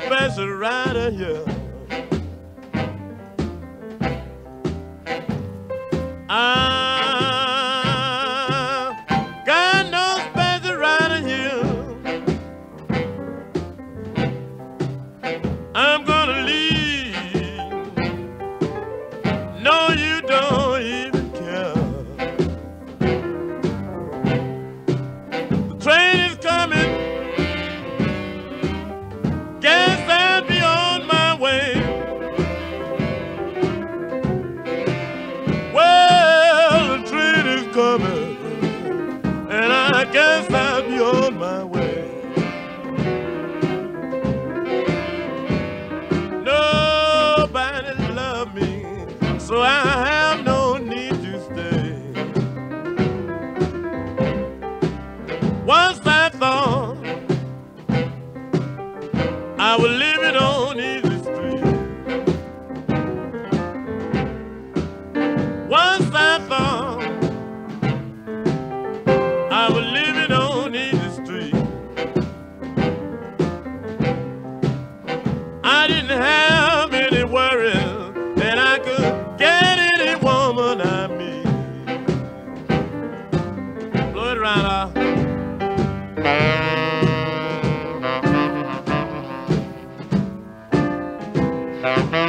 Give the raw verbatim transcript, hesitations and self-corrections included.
special rider here. I got no special rider here. I'm gonna leave. No, you don't even care. The train is coming. Guess I'll be on my way. Well, the train is coming, and I guess I'll be on my way. Nobody loves me, so I have no need to stay. Once I thought I was living on easy street. Once I thought I was living on easy street. I didn't have any worries that I could get any woman I meet. Blow it around, uh. Thank you.